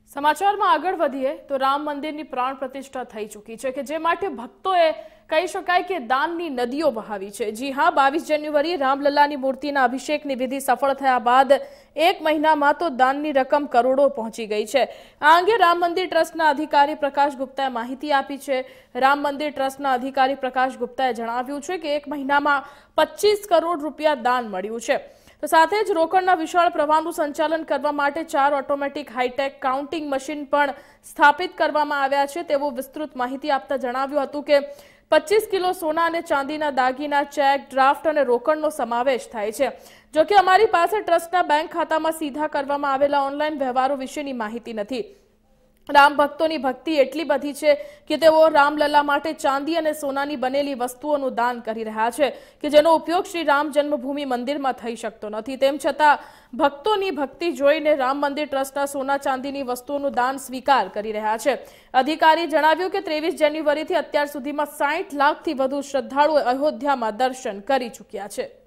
સમાચારમાં આગળ વધીએ તો રામ મંદિરની પ્રાણ પ્રતિષ્ઠા થઈ ચૂકી છે કે જે માટે ભક્તોએ કહી શકાય કે દાનની નદીઓ વહાવી છે। જી હા, 22 જાન્યુઆરીએ રામલલ્લાની મૂર્તિના અભિષેકની વિધિ સફળ થયા બાદ એક મહિનામાં તો દાનની રકમ કરોડો પહોંચી ગઈ છે। આ અંગે રામ મંદિર ટ્રસ્ટના અધિકારી પ્રકાશ ગુપ્તાએ માહિતી આપી છે। રામ મંદિર ટ્રસ્ટના અધિકારી પ્રકાશ ગુપ્તાએ જણાવ્યું છે કે એક મહિનામાં 25 કરોડ રૂપિયા દાન મળ્યું છે। તો સાથે જ રોકડના વિશાળ પ્રવાહનું સંચાલન કરવા માટે 4 ઓટોમેટિક હાઈટેક કાઉન્ટિંગ મશીન પણ સ્થાપિત કરવામાં આવ્યા છે તેવું વિસ્તૃત માહિતી આપતા જણાવ્યું હતું કે 25 કિલો સોના અને ચાંદીના દાગીના, ચેક, ડ્રાફ્ટ અને રોકડનો સમાવેશ થાય છે। જો કે અમારી પાસે ટ્રસ્ટના બેંક ખાતામાં સીધા કરવામાં આવેલા ઓનલાઈન વ્યવહારો વિશેની માહિતી નથી। રામ ભક્તોની ભક્તિ એટલી બધી છે કે તેઓ રામલલ્લા માટે ચાંદી અને સોનાની બનેલી વસ્તુઓનું દાન કરી રહ્યા છે કે જેનો ઉપયોગ શ્રી રામ જન્મભૂમિ મંદિરમાં થઈ શકતો નથી। તેમ છતાં ભક્તોની ભક્તિ જોઈને રામ મંદિર ટ્રસ્ટના સોના ચાંદીની વસ્તુઓનું દાન સ્વીકાર કરી રહ્યા છે। અધિકારીએ જણાવ્યું કે 23 જાન્યુઆરીથી અત્યાર સુધીમાં 60 લાખથી વધુ શ્રદ્ધાળુઓ અયોધ્યામાં દર્શન કરી ચૂક્યા છે।